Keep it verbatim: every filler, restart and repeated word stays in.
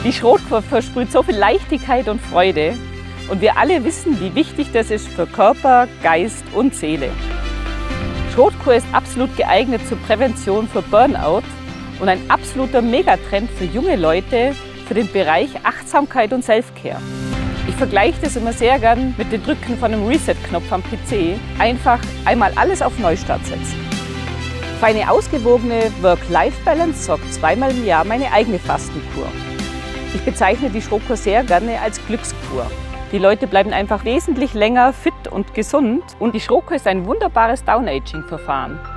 Die Schrotkur versprüht so viel Leichtigkeit und Freude und wir alle wissen, wie wichtig das ist für Körper, Geist und Seele. Schrotkur ist absolut geeignet zur Prävention für Burnout und ein absoluter Megatrend für junge Leute für den Bereich Achtsamkeit und Selfcare. Ich vergleiche das immer sehr gern mit dem Drücken von einem Reset-Knopf am P C. Einfach einmal alles auf Neustart setzen. Für eine ausgewogene Work-Life-Balance sorgt zweimal im Jahr meine eigene Fastenkur. Ich bezeichne die Schrotkur sehr gerne als Glückskur. Die Leute bleiben einfach wesentlich länger fit und gesund und die Schrotkur ist ein wunderbares Down-Aging-Verfahren.